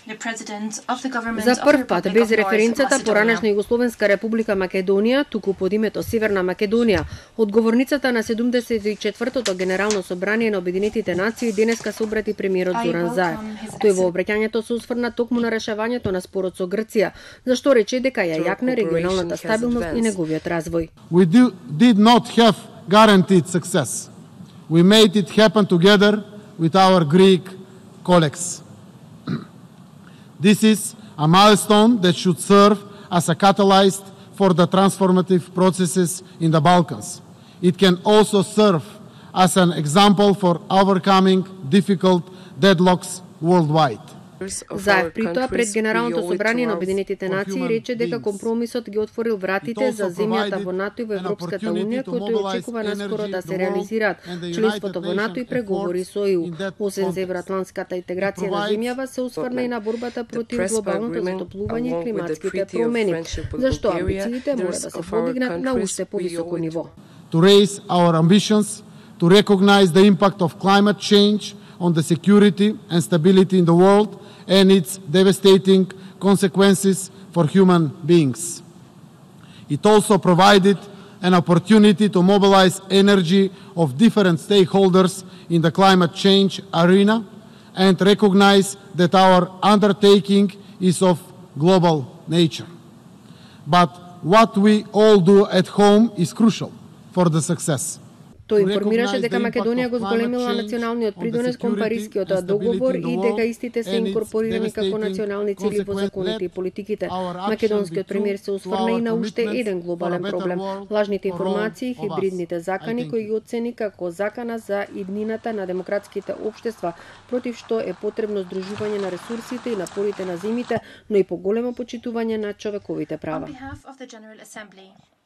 За прв пат без референцата поранешна Југословенска република Македонија, туку под името Северна Македонија, одговорницата на 74-тото Генерално собрание на Обединетите нации денеска се обрати премиерот Зоран Заев. Тој во обраќањето се осврна токму на решавањето на спорот со Грција, зашто рече дека ја јакне регионалната стабилност и неговиот развој. We did not have guaranteed success. We made it happen together with our Greek colleagues. This is a milestone that should serve as a catalyst for the transformative processes in the Balkans. It can also serve as an example for overcoming difficult deadlocks worldwide. Заев при тоа пред Генералното собрание на Обединетите нации рече дека компромисот ги отворил вратите за земјата во НАТО и во Европската унија, кои тој очекува наскоро да се реализираат членството во НАТО и преговори со ЕУ. Освен за евроатлантската интеграција на земјава, се осврна и на борбата против глобалното затоплување и климатските промени, зашто амбициите мора да се подигнат на уште повисоко ниво. To raise our ambitions, to recognize the impact of climate change on the security and stability in the world and its devastating consequences for human beings. It also provided an opportunity to mobilize energy of different stakeholders in the climate change arena and recognize that our undertaking is of global nature. But what we all do at home is crucial for the success. Тој информираше дека Македонија го зголемила националниот придонес кон Парискиот договор и дека истите се инкорпорирани како национални цели во законите и политиките. Македонскиот премиер се осврна и на уште еден глобален проблем – лажните информации и хибридните закани, кои ги оцени како закана за иднината на демократските општества, против што е потребно здружување на ресурсите и напорите на земјите, но и поголемо почитување на човековите права.